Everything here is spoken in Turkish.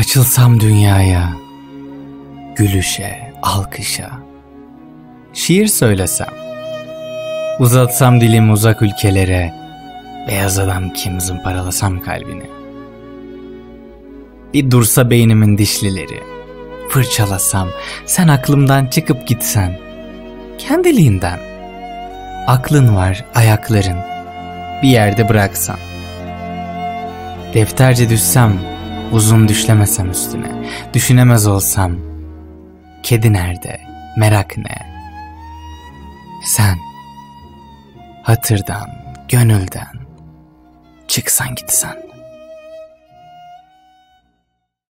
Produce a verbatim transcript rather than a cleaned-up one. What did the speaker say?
Açılsam dünyaya, gülüşe, alkışa, şiir söylesem, uzatsam dilimi uzak ülkelere, beyaz adam kim zımparalasam kalbini. Bir dursa beynimin dişlileri, fırçalasam, sen aklımdan çıkıp gitsen, kendiliğinden, aklın var, ayakların, bir yerde bıraksan. Defterce düşsem, uzun düşlemesem üstüne, düşünemez olsam, kedi nerede, merak ne? Sen, hatırdan, gönülden, çıksan gitsen.